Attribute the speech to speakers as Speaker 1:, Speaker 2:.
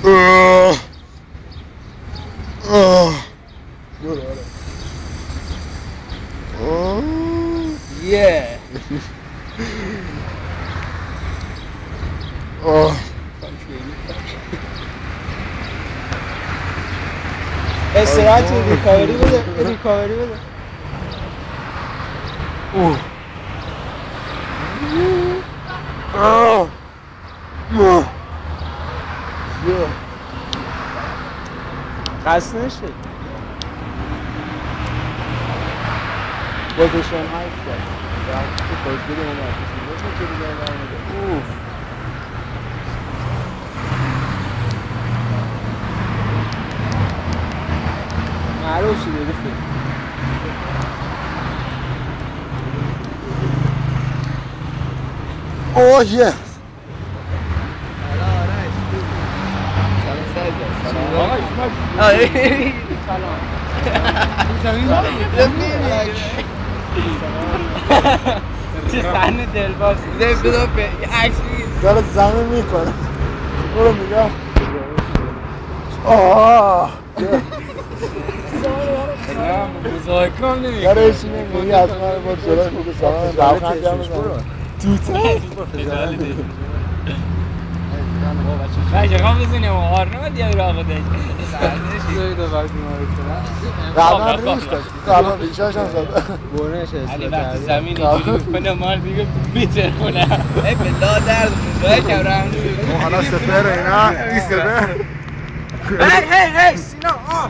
Speaker 1: Yeah. استراحت ریکاوری بده ریکاوری بده قصد نشد پوزیشن هست تو پوزیشن اوف معروف شده رفیق
Speaker 2: اوه یس
Speaker 1: چه صحنه دلواز بذار به عکس
Speaker 2: داره زمین میکنه برو میگم آه
Speaker 1: مزاحکم نمیکنه
Speaker 2: داره ایشی نمیگه از من با جلوی خوب سلام دلخندی هم بزنه توته
Speaker 1: بچه‌ها بزنیم آرنو دیگه را بده
Speaker 2: قبلا ریش داشت قبلا ریشاش هم زده
Speaker 1: برنش علی وقتی زمین اینجوری مال دیگه میترونه ای بلا درد مزای کم رحم
Speaker 2: حالا سپر اینا این سپر
Speaker 1: هی سینا